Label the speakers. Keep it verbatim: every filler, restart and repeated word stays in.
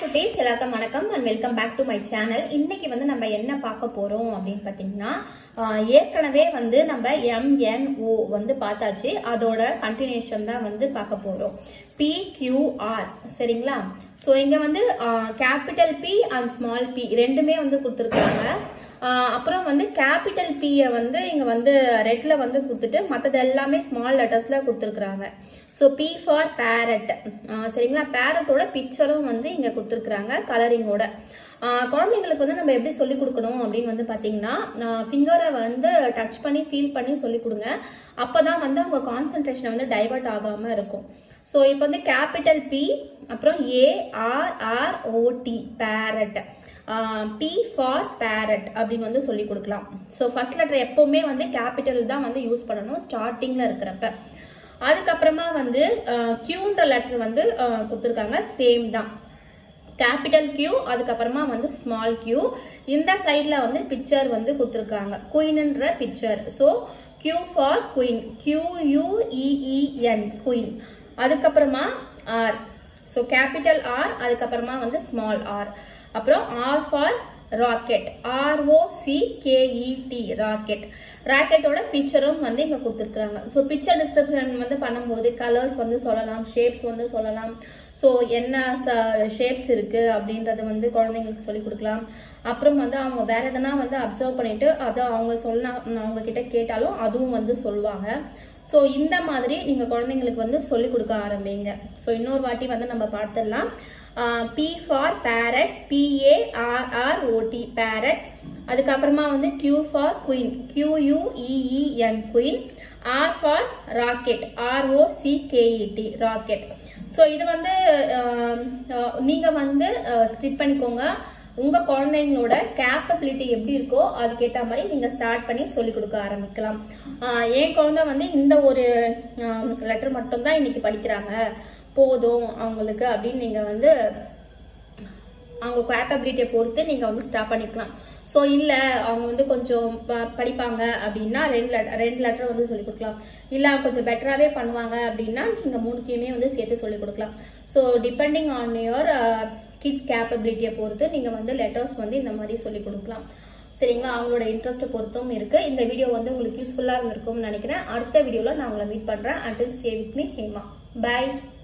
Speaker 1: குட்டீஸ் எல்லாருக்கும் வணக்கம் and welcome back to my channel. இன்னைக்கு வந்து நம்ம என்ன பார்க்க போறோம் அப்படினு பாத்தீங்கன்னா ஏற்கனவே வந்து நம்ம M N O வந்து பார்த்தாச்சு. அதோட கண்டினியூஷன் தான் வந்து பார்க்க போறோம். P Q R சரிங்களா? சோ இங்க வந்து capital P and small p ரெண்டுமே வந்து கொடுத்திருக்காங்க. அப்புறம் வந்து கேபிட்டல் P வந்து இங்க வந்து ரெட்ல வந்து கொடுத்துட்டு மத்தது எல்லாமே ஸ்மால் லெட்டர்ஸ்ல கொடுத்திருக்காங்க. So P for parrot சரிங்களா? parrotோட பிக்சரும் வந்து இங்க கொடுத்திருக்காங்க கலரிங்கோட. குழந்தைங்களுக்கு வந்து நம்ம எப்படி சொல்லி கொடுக்கணும் அப்படின்னு வந்து பாத்தீங்கன்னா ஃபிங்கரை வந்து டச் பண்ணி ஃபீல் பண்ணி சொல்லி கொடுங்க. அப்பதான் வந்து அவங்க கான்சென்ட்ரேஷன் வந்து டைவர்ட் ஆகாம இருக்கும். சோ இப்போ வந்து கேபிட்டல் P அப்புறம் A R R O T parrot. P for parrot அப்படின்னு வந்து சொல்லி கொடுக்கலாம். சோ ஃபர்ஸ்ட் லெட்டர் எப்பவுமே வந்து கேபிட்டல் தான் வந்து யூஸ் பண்ணணும் ஸ்டார்டிங்ல இருக்கிறப்ப. அதுக்கப்புறமா வந்து Qன்ற லெட்டர் வந்து கொடுத்திருக்காங்க சேம் தான் கேபிட்டல் Q அதுக்கப்புறமா வந்து ஸ்மால் q. இந்த சைட்ல வந்து பிக்சர் வந்து கொடுத்திருக்காங்க குயின்ன்ற picture. So Q for queen Q U E E N queen. அதுக்கப்புறமா R சோ கேபிட்டல் R அதுக்கப்புறமா வந்து ஸ்மால் r. அப்புறம் R for rocket R O C K E T rocket. ராக்கெட்டோட பிக்சரும் வந்து இங்க கொடுத்திருக்காங்க. சோ பிக்சர் டிஸ்கிரிப்ஷன் வந்து பண்ணும்போது கலர்ஸ் வந்து சொல்லலாம், ஷேப்ஸ் வந்து சொல்லலாம். சோ என்ன ஷேப்ஸ் இருக்கு அப்படின்றது வந்து குழந்தைங்களுக்கு சொல்லி கொடுக்கலாம். அப்புறம் வந்து அவங்க வேற எதனா வந்து அப்சர்வ் பண்ணிட்டு அதை அவங்க சொல்ல அவங்க கிட்ட கேட்டாலும் அதுவும் வந்து சொல்லுவாங்க. சோ இந்த மாதிரி நீங்க குழந்தைங்களுக்கு வந்து சொல்லி கொடுக்க ஆரம்பிங்க. சோ இன்னொரு வாட்டி வந்து நம்ம பார்த்துடலாம். P for parrot P A R R O T parrot. அதுக்கப்புறமா வந்து Q for queen Q U E E N queen. R for rocket R O C K E T rocket. So இது வந்து நீங்க வந்து ஸ்கிரிப்ட் பண்ணிக்கோங்க. உங்க குழந்தைங்களோட capability எப்படி இருக்கோ அதுக்கேற்ற மாதிரி நீங்க ஸ்டார்ட் பண்ணி சொல்லி கொடுக்க ஆரம்பிக்கலாம். என் குழந்தை வந்து இந்த ஒரு லெட்டர் மட்டும் தான் இன்னைக்கு படிக்கிறாங்க போதும் அவங்களுக்கு அப்படின்னு நீங்க வந்து அவங்க கேப்பபிலிட்டியை பொறுத்து நீங்க வந்து ஸ்டார்ட் பண்ணிக்கலாம். சோ இல்ல அவங்க வந்து கொஞ்சம் படிப்பாங்க அப்படின்னா ரெண்டு லெட்டர் ரெண்டு லெட்டர் வந்து சொல்லி கொடுக்கலாம். இல்ல கொஞ்சம் பெட்டராவே பண்ணுவாங்க அப்படின்னா நீங்க மூணுக்கையுமே வந்து சேர்த்து சொல்லி கொடுக்கலாம். So depending on your kids கேப்பபிலிட்டியை பொறுத்து நீங்க வந்து லெட்டர்ஸ் வந்து இந்த மாதிரி சொல்லி கொடுக்கலாம். சரிங்களா? அவங்களோட இன்ட்ரெஸ்ட் பொறுத்தும் இருக்கு. இந்த வீடியோ வந்து உங்களுக்கு யூஸ்ஃபுல்லா இருந்திருக்கும்னு நினைக்கிறேன். அடுத்த வீடியோல நான் உங்களை மீட் பண்றேன். until stay with me Hema. Bye.